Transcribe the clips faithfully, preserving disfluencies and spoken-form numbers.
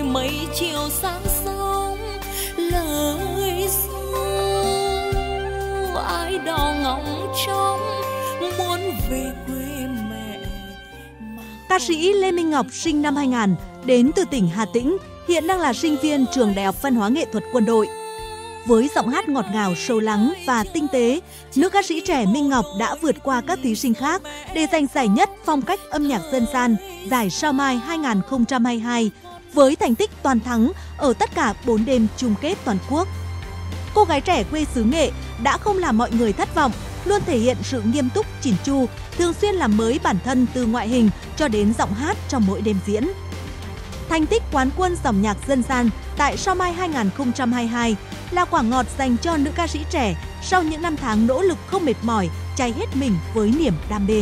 mấy chiều sáng sông lời ru ai đò ngóng trông muốn về quê mẹ. Ca sĩ Lê Minh Ngọc sinh năm hai nghìn, đến từ tỉnh Hà Tĩnh, hiện đang là sinh viên trường Đại học Văn hóa Nghệ thuật Quân đội. Với giọng hát ngọt ngào, sâu lắng và tinh tế, nữ ca sĩ trẻ Minh Ngọc đã vượt qua các thí sinh khác để giành giải nhất phong cách âm nhạc dân gian giải Sao Mai hai không hai hai với thành tích toàn thắng ở tất cả bốn đêm chung kết toàn quốc. Cô gái trẻ quê xứ Nghệ đã không làm mọi người thất vọng, luôn thể hiện sự nghiêm túc, chỉn chu, thường xuyên làm mới bản thân từ ngoại hình cho đến giọng hát trong mỗi đêm diễn. Thành tích quán quân dòng nhạc dân gian tại Sao Mai hai không hai hai là quả ngọt dành cho nữ ca sĩ trẻ sau những năm tháng nỗ lực không mệt mỏi, cháy hết mình với niềm đam mê.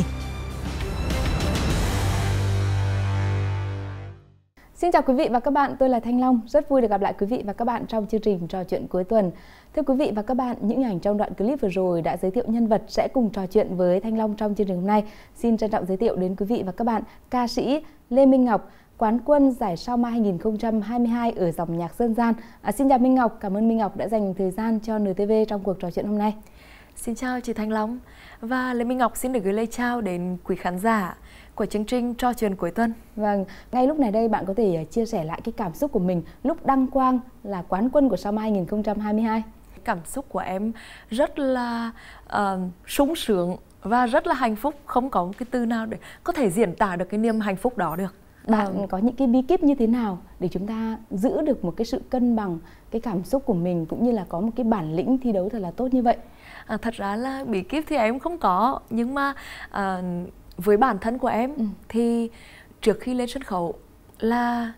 Xin chào quý vị và các bạn, tôi là Thanh Long. Rất vui được gặp lại quý vị và các bạn trong chương trình trò chuyện cuối tuần. Thưa quý vị và các bạn, những ảnh trong đoạn clip vừa rồi đã giới thiệu nhân vật sẽ cùng trò chuyện với Thanh Long trong chương trình hôm nay. Xin trân trọng giới thiệu đến quý vị và các bạn ca sĩ Lê Minh Ngọc, quán quân giải Sao Mai hai không hai hai ở dòng nhạc dân gian. À, xin chào Minh Ngọc, cảm ơn Minh Ngọc đã dành thời gian cho en tê vê trong cuộc trò chuyện hôm nay. Xin chào chị Thanh Long và Lê Minh Ngọc xin được gửi lời chào đến quý khán giả của chương trình trò chuyện cuối tuần. Vâng, ngay lúc này đây bạn có thể chia sẻ lại cái cảm xúc của mình lúc đăng quang là quán quân của Sao Mai hai không hai hai. Cảm xúc của em rất là uh, sung sướng và rất là hạnh phúc, không có một cái từ nào để có thể diễn tả được cái niềm hạnh phúc đó được. Bạn ừ. có những cái bí kíp như thế nào để chúng ta giữ được một cái sự cân bằng cái cảm xúc của mình cũng như là có một cái bản lĩnh thi đấu thật là tốt như vậy? À, thật ra là bí kíp thì em không có, nhưng mà uh, với bản thân của em ừ. thì trước khi lên sân khấu là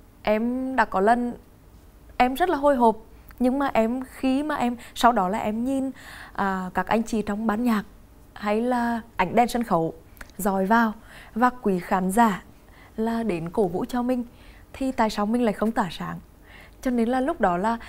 em đã có lần em rất là hồi hộp, nhưng mà em khi mà em sau đó là em nhìn uh, các anh chị trong ban nhạc hay là ảnh đèn sân khấu dòi vào và quý khán giả là đến cổ vũ cho mình, thì tại sao mình lại không tỏa sáng? Cho nên là lúc đó là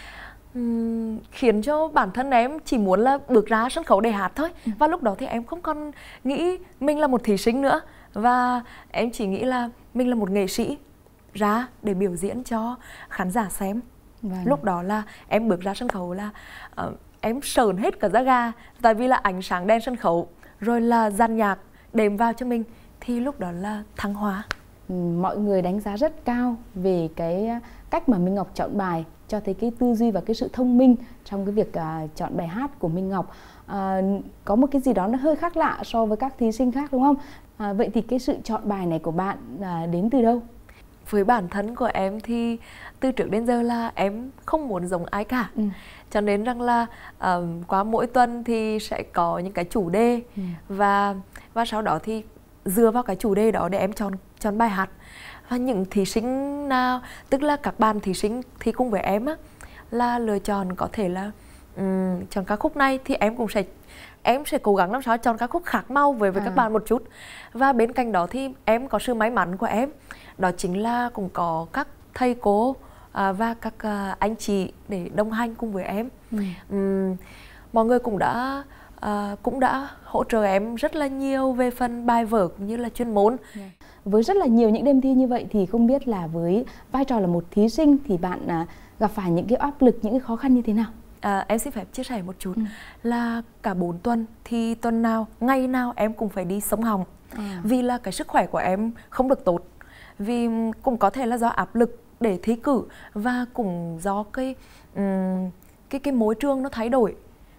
um, khiến cho bản thân em chỉ muốn là bước ra sân khấu để hát thôi. ừ. Và lúc đó thì em không còn nghĩ mình là một thí sinh nữa, và em chỉ nghĩ là mình là một nghệ sĩ ra để biểu diễn cho khán giả xem. Vâng. Lúc đó là em bước ra sân khấu là uh, em sờn hết cả da gà, tại vì là ánh sáng đèn sân khấu rồi là dàn nhạc đệm vào cho mình, thì lúc đó là thăng hoa. Mọi người đánh giá rất cao về cái cách mà Minh Ngọc chọn bài, cho thấy cái tư duy và cái sự thông minh trong cái việc uh, chọn bài hát của Minh Ngọc. Uh, có một cái gì đó nó hơi khác lạ so với các thí sinh khác đúng không? Uh, vậy thì cái sự chọn bài này của bạn uh, đến từ đâu? Với bản thân của em thì từ trước đến giờ là em không muốn giống ai cả. ừ. Cho nên rằng là uh, qua mỗi tuần thì sẽ có những cái chủ đề. ừ. và và sau đó thì dựa vào cái chủ đề đó để em chọn chọn bài hát. Và những thí sinh nào, tức là các bạn thí sinh thì cùng với em á, là lựa chọn có thể là um, chọn ca khúc này thì em cũng sẽ em sẽ cố gắng làm sao chọn ca khúc khác màu với với à. các bạn một chút. Và bên cạnh đó thì em có sự may mắn của em, đó chính là cũng có các thầy cô à, và các à, anh chị để đồng hành cùng với em. ừ. um, mọi người cũng đã À, cũng đã hỗ trợ em rất là nhiều về phần bài vở cũng như là chuyên môn. Yeah. Với rất là nhiều những đêm thi như vậy thì không biết là với vai trò là một thí sinh thì bạn à, gặp phải những cái áp lực, những cái khó khăn như thế nào? À, em xin phép chia sẻ một chút. ừ. Là cả bốn tuần thì tuần nào, ngày nào em cũng phải đi sống hồng. à. Vì là cái sức khỏe của em không được tốt. Vì cũng có thể là do áp lực để thi cử, và cũng do cái um, cái cái môi trường nó thay đổi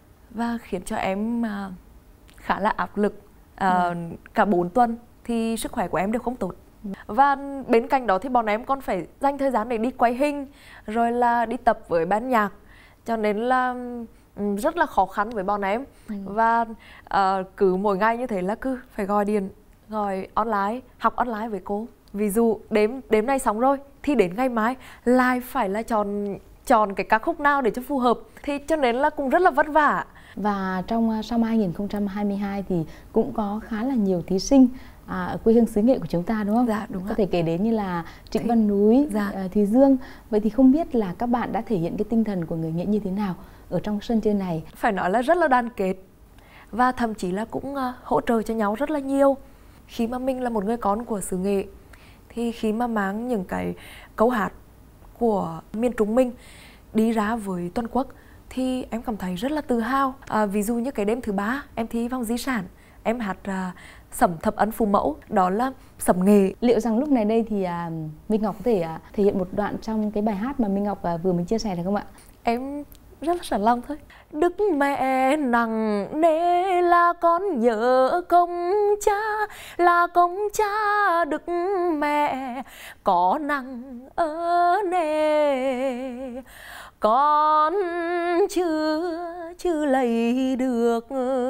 và khiến cho em uh, khá là áp lực. uh, ừ. Cả bốn tuần thì sức khỏe của em đều không tốt. ừ. Và bên cạnh đó thì bọn em còn phải dành thời gian để đi quay hình, rồi là đi tập với ban nhạc, cho nên là um, rất là khó khăn với bọn em. ừ. Và uh, cứ mỗi ngày như thế là cứ phải gọi điện, gọi online, học online với cô. Ví dụ đêm đêm nay xong rồi thì đến ngày mai lại phải là chọn chọn cái ca khúc nào để cho phù hợp, thì cho nên là cũng rất là vất vả. Và trong Sao Mai hai không hai hai thì cũng có khá là nhiều thí sinh à, ở quê hương xứ Nghệ của chúng ta đúng không? Dạ đúng. Có thể kể đến như là Trịnh thì, Văn Núi, dạ. uh, Thùy Dương. Vậy thì không biết là các bạn đã thể hiện cái tinh thần của người Nghệ như thế nào ở trong sân chơi này? Phải nói là rất là đoàn kết, và thậm chí là cũng uh, hỗ trợ cho nhau rất là nhiều. Khi mà mình là một người con của xứ Nghệ thì khi mà mang những cái câu hát của miền Trung mình đi ra với toàn quốc thì em cảm thấy rất là tự hào. À, ví dụ như cái đêm thứ ba em thi vòng di sản, em hát à, Sẩm Thập Ân Phù Mẫu, đó là sẩm nghệ. Liệu rằng lúc này đây thì à, Minh Ngọc có thể à, thể hiện một đoạn trong cái bài hát mà Minh Ngọc à, vừa mới chia sẻ được không ạ? Em rất là sẵn lòng thôi. Đức mẹ nặng nề là con nhớ công cha, là công cha đức mẹ có nặng ở nề, con chưa chưa lấy được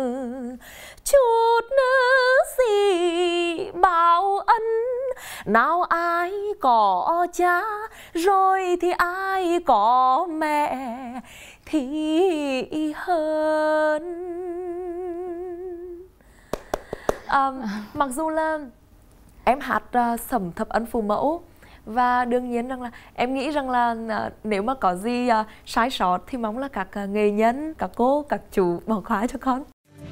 chút gì báo ân. Nào ai có cha rồi thì ai có mẹ thì hơn. À, mặc dù là em hát uh, Sẩm Thập Ân Phù Mẫu, và đương nhiên rằng là em nghĩ rằng là uh, nếu mà có gì uh, sai sót thì mong là các uh, nghệ nhân, các cô, các chú bỏ qua cho con.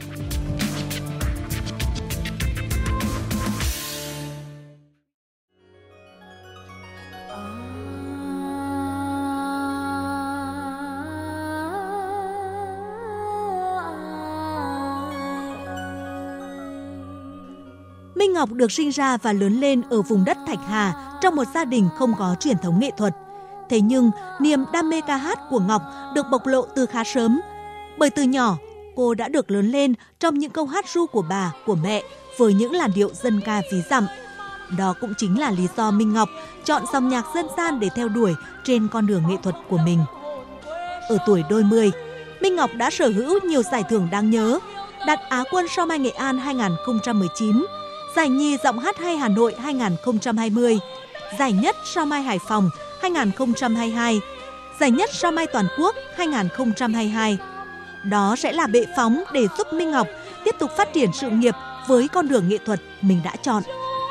Minh Ngọc được sinh ra và lớn lên ở vùng đất Thạch Hà trong một gia đình không có truyền thống nghệ thuật. Thế nhưng, niềm đam mê ca hát của Ngọc được bộc lộ từ khá sớm. Bởi từ nhỏ, cô đã được lớn lên trong những câu hát ru của bà, của mẹ với những làn điệu dân ca ví dặm. Đó cũng chính là lý do Minh Ngọc chọn dòng nhạc dân gian để theo đuổi trên con đường nghệ thuật của mình. Ở tuổi đôi mươi, Minh Ngọc đã sở hữu nhiều giải thưởng đáng nhớ, đạt Á quân Sao Mai Nghệ An hai không một chín, Giải nhì Giọng hát hay Hà Nội hai không hai không, Giải nhất Sao Mai Hải Phòng hai không hai hai, Giải nhất Sao Mai Toàn quốc hai không hai hai. Đó sẽ là bệ phóng để giúp Minh Ngọc tiếp tục phát triển sự nghiệp với con đường nghệ thuật mình đã chọn.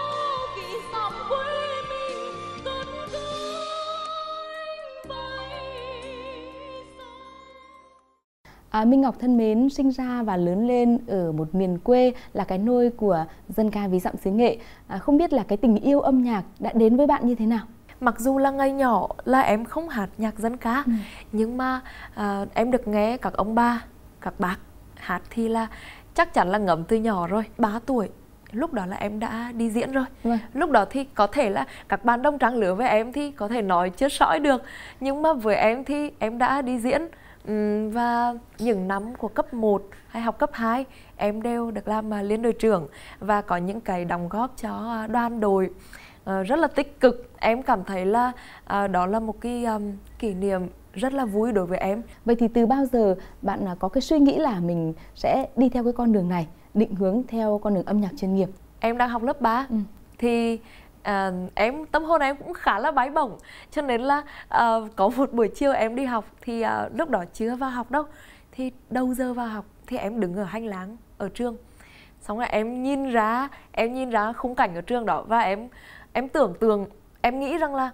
À, Minh Ngọc thân mến, sinh ra và lớn lên ở một miền quê là cái nôi của dân ca ví dặm xứ Nghệ. À, không biết là cái tình yêu âm nhạc đã đến với bạn như thế nào? Mặc dù là ngày nhỏ là em không hát nhạc dân ca, ừ. nhưng mà à, em được nghe các ông bà, các bác hát thì là chắc chắn là ngấm từ nhỏ rồi. Ba tuổi, lúc đó là em đã đi diễn rồi. Ừ. Lúc đó thì có thể là các bạn đồng trang lứa với em thì có thể nói chưa sõi được, nhưng mà với em thì em đã đi diễn. Uhm, và những năm của cấp một hay học cấp hai em đều được làm uh, liên đội trưởng và có những cái đóng góp cho uh, đoàn đội uh, rất là tích cực. Em cảm thấy là uh, đó là một cái um, kỷ niệm rất là vui đối với em. Vậy thì từ bao giờ bạn uh, có cái suy nghĩ là mình sẽ đi theo cái con đường này, định hướng theo con đường âm nhạc chuyên nghiệp? Em đang học lớp ba, ừ. thì À, em tâm hồn em cũng khá là bay bổng, cho nên là à, có một buổi chiều em đi học thì à, lúc đó chưa vào học đâu, thì đầu giờ vào học thì em đứng ở hành lang ở trường, xong rồi em nhìn ra em nhìn ra khung cảnh ở trường đó và em em tưởng tượng, em nghĩ rằng là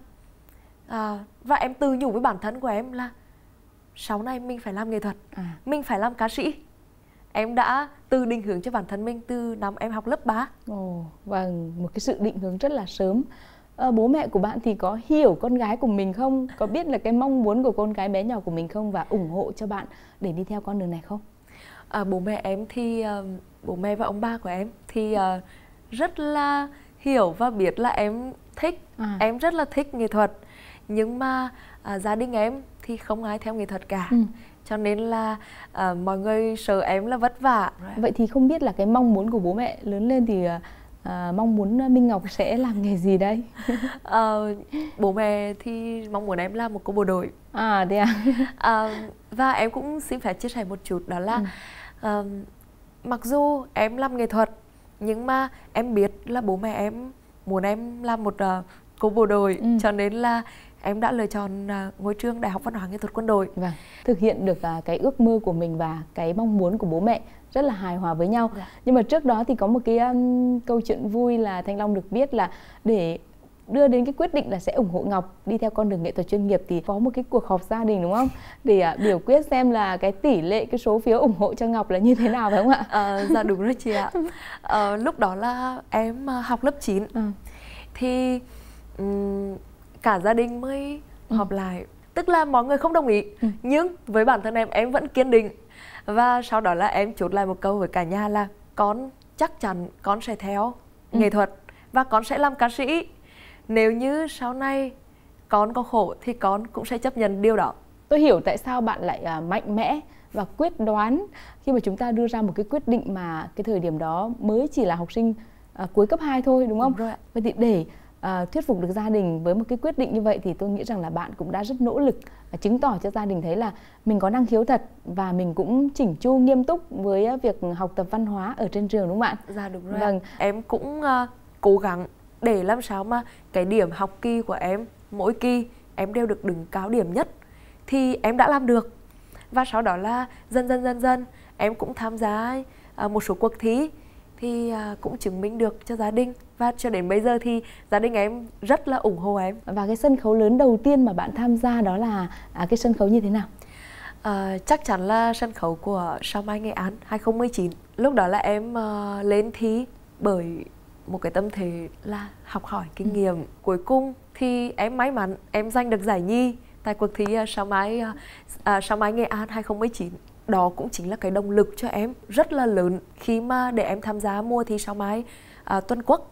à, và em tự nhủ với bản thân của em là sau này mình phải làm nghệ thuật, à. mình phải làm ca sĩ. Em đã tự định hướng cho bản thân mình từ năm em học lớp ba. Ồ, vâng, một cái sự định hướng rất là sớm. À, bố mẹ của bạn thì có hiểu con gái của mình không? Có biết là cái mong muốn của con gái bé nhỏ của mình không? Và ủng hộ cho bạn để đi theo con đường này không? À, bố mẹ em thì, uh, bố mẹ và ông ba của em thì uh, rất là hiểu và biết là em thích, à. em rất là thích nghệ thuật. Nhưng mà uh, gia đình em thì không ai theo nghệ thuật cả. Ừ. Cho nên là uh, mọi người sợ em là vất vả. Vậy thì không biết là cái mong muốn của bố mẹ lớn lên thì uh, mong muốn Minh Ngọc sẽ làm nghề gì đây? uh, bố mẹ thì mong muốn em làm một cô bộ đội. À, thế à? uh, và em cũng xin phép chia sẻ một chút, đó là ừ. uh, mặc dù em làm nghệ thuật nhưng mà em biết là bố mẹ em muốn em làm một uh, cô bộ đội, ừ. cho nên là em đã lựa chọn uh, ngôi trường Đại học Văn hóa Nghệ thuật Quân đội. Vâng, thực hiện được uh, cái ước mơ của mình và cái mong muốn của bố mẹ rất là hài hòa với nhau. Dạ. Nhưng mà trước đó thì có một cái um, câu chuyện vui là Thanh Long được biết là để đưa đến cái quyết định là sẽ ủng hộ Ngọc đi theo con đường nghệ thuật chuyên nghiệp thì có một cái cuộc họp gia đình, đúng không? Để uh, biểu quyết xem là cái tỷ lệ, cái số phiếu ủng hộ cho Ngọc là như thế nào, phải không ạ? À, dạ đúng rồi chị ạ. À, lúc đó là em uh, học lớp chín. Ừ. Thì um, cả gia đình mới ừ. họp lại. Tức là mọi người không đồng ý, ừ. nhưng với bản thân em, em vẫn kiên định. Và sau đó là em chốt lại một câu với cả nhà là con chắc chắn con sẽ theo ừ. nghệ thuật và con sẽ làm ca sĩ. Nếu như sau này con có khổ thì con cũng sẽ chấp nhận điều đó. Tôi hiểu tại sao bạn lại uh, mạnh mẽ và quyết đoán khi mà chúng ta đưa ra một cái quyết định mà cái thời điểm đó mới chỉ là học sinh uh, cuối cấp hai thôi, đúng không? Đúng rồi ạ. Vậy thì để uh, thuyết phục được gia đình với một cái quyết định như vậy thì tôi nghĩ rằng là bạn cũng đã rất nỗ lực uh, chứng tỏ cho gia đình thấy là mình có năng khiếu thật và mình cũng chỉnh chu nghiêm túc với uh, việc học tập văn hóa ở trên trường, đúng không bạn? Dạ đúng rồi. Vâng. Em cũng uh, cố gắng để làm sao mà cái điểm học kỳ của em, mỗi kỳ em đều được đứng cao điểm nhất thì em đã làm được. Và sau đó là dần dần dần dần em cũng tham gia uh, một số cuộc thi thì uh, cũng chứng minh được cho gia đình. Và cho đến bây giờ thì gia đình em rất là ủng hộ em. Và cái sân khấu lớn đầu tiên mà bạn tham gia đó là à, cái sân khấu như thế nào? Uh, chắc chắn là sân khấu của Sao Mai Nghệ An hai không một chín. Lúc đó là em uh, lên thi bởi một cái tâm thế là học hỏi kinh nghiệm. Ừ. Cuối cùng thì em may mắn em giành được giải nhì tại cuộc thi uh, Sao Mai uh, uh, Sao Mai Nghệ An hai không một chín. Đó cũng chính là cái động lực cho em rất là lớn khi mà để em tham gia mùa thi Sao Mai uh, toàn quốc.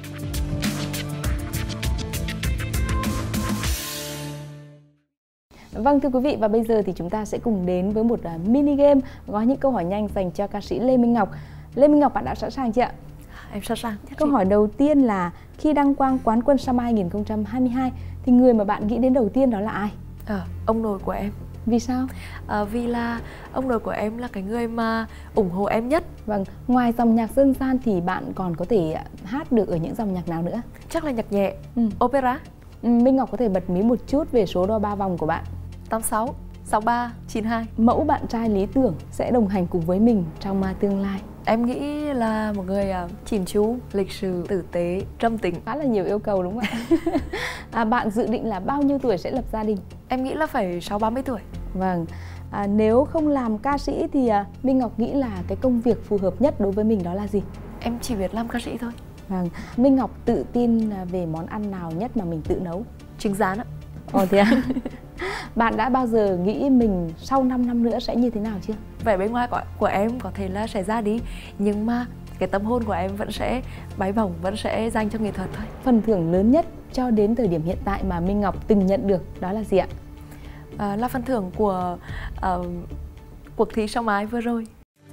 Vâng thưa quý vị, và bây giờ thì chúng ta sẽ cùng đến với một uh, mini game gói những câu hỏi nhanh dành cho ca sĩ Lê Minh Ngọc. Lê Minh Ngọc, bạn đã sẵn sàng chưa ạ? Em sẵn sàng. Câu hỏi đầu tiên là khi đăng quang quán quân Sao Mai hai nghìn không trăm hai mươi hai thì người mà bạn nghĩ đến đầu tiên đó là ai? À, ông nội của em. Vì sao? À, vì là ông nội của em là cái người mà ủng hộ em nhất. Vâng, ngoài dòng nhạc dân gian thì bạn còn có thể hát được ở những dòng nhạc nào nữa? Chắc là nhạc nhẹ, ừ. opera. ừ, Minh Ngọc có thể bật mí một chút về số đo ba vòng của bạn. Tám sáu, sáu ba, chín hai. Mẫu bạn trai lý tưởng sẽ đồng hành cùng với mình trong tương lai? Em nghĩ là một người uh, chỉn chu, lịch sự, tử tế, trầm tính. Khá là nhiều yêu cầu đúng không ạ? à, bạn dự định là bao nhiêu tuổi sẽ lập gia đình? Em nghĩ là phải sau ba mươi tuổi. Vâng. À, nếu không làm ca sĩ thì uh, Minh Ngọc nghĩ là cái công việc phù hợp nhất đối với mình đó là gì? Em chỉ biết làm ca sĩ thôi. Vâng. Minh Ngọc tự tin về món ăn nào nhất mà mình tự nấu? Trứng rán ạ. Ồ thế à? Bạn đã bao giờ nghĩ mình sau năm năm nữa sẽ như thế nào chưa? Vẻ bên ngoài của, của em có thể là sẽ ra đi, nhưng mà cái tâm hồn của em vẫn sẽ bay bổng, vẫn sẽ dành cho nghệ thuật thôi. Phần thưởng lớn nhất cho đến thời điểm hiện tại mà Minh Ngọc từng nhận được đó là gì ạ? À, là phần thưởng của uh, cuộc thi Sao Mai vừa rồi.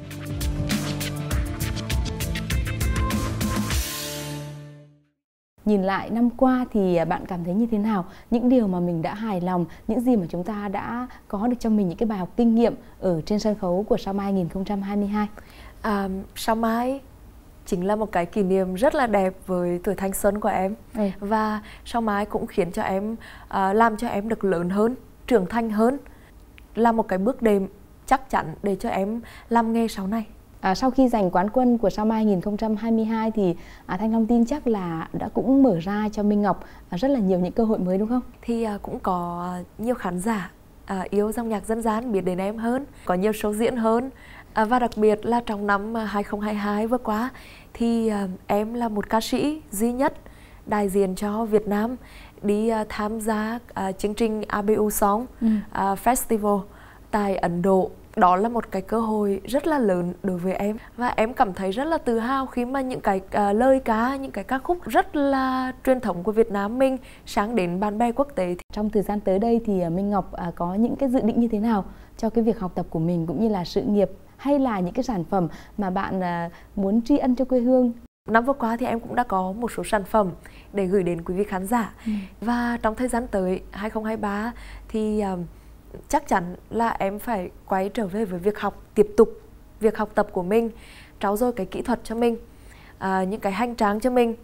Nhìn lại năm qua thì bạn cảm thấy như thế nào? Những điều mà mình đã hài lòng, những gì mà chúng ta đã có được cho mình những cái bài học kinh nghiệm ở trên sân khấu của Sao Mai hai nghìn không trăm hai mươi hai? À, Sao Mai chính là một cái kỷ niệm rất là đẹp với tuổi thanh xuân của em. Ừ. Và Sao Mai cũng khiến cho em, uh, làm cho em được lớn hơn, trưởng thành hơn. Là một cái bước đệm chắc chắn để cho em làm nghề sau này. À, sau khi giành quán quân của Sao Mai hai nghìn không trăm hai mươi hai thì à, Thanh Long tin chắc là đã cũng mở ra cho Minh Ngọc à, rất là nhiều những cơ hội mới đúng không? Thì à, cũng có nhiều khán giả à, yêu dòng nhạc dân gian biết đến em hơn, có nhiều show diễn hơn. À, và đặc biệt là trong năm hai không hai hai vừa qua thì à, em là một ca sĩ duy nhất đại diện cho Việt Nam đi à, tham gia à, chương trình a bê u Song ừ. à, Festival tại Ấn Độ. Đó là một cái cơ hội rất là lớn đối với em. Và em cảm thấy rất là tự hào khi mà những cái uh, lời ca, những cái ca khúc rất là truyền thống của Việt Nam mình sáng đến bạn bè quốc tế. Trong thời gian tới đây thì Minh Ngọc uh, có những cái dự định như thế nào cho cái việc học tập của mình cũng như là sự nghiệp, hay là những cái sản phẩm mà bạn uh, muốn tri ân cho quê hương? Năm vừa qua thì em cũng đã có một số sản phẩm để gửi đến quý vị khán giả. Ừ. Và trong thời gian tới hai không hai ba thì uh, chắc chắn là em phải quay trở về với việc học, tiếp tục việc học tập của mình, trau dồi cái kỹ thuật cho mình, à, những cái hành trang cho mình.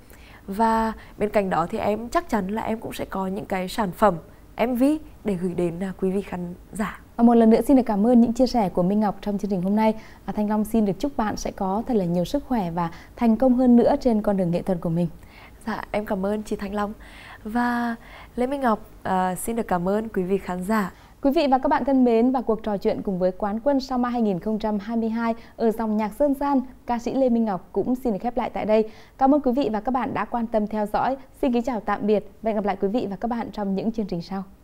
Và bên cạnh đó thì em chắc chắn là em cũng sẽ có những cái sản phẩm em vê để gửi đến uh, quý vị khán giả. Và một lần nữa xin được cảm ơn những chia sẻ của Minh Ngọc trong chương trình hôm nay. À, Thanh Long xin được chúc bạn sẽ có thật là nhiều sức khỏe và thành công hơn nữa trên con đường nghệ thuật của mình. Dạ, em cảm ơn chị Thanh Long. Và Lê Minh Ngọc uh, xin được cảm ơn quý vị khán giả. Quý vị và các bạn thân mến, và cuộc trò chuyện cùng với quán quân Sao Mai hai nghìn không trăm hai mươi hai ở dòng nhạc dân gian, ca sĩ Lê Minh Ngọc cũng xin được khép lại tại đây. Cảm ơn quý vị và các bạn đã quan tâm theo dõi. Xin kính chào tạm biệt và hẹn gặp lại quý vị và các bạn trong những chương trình sau.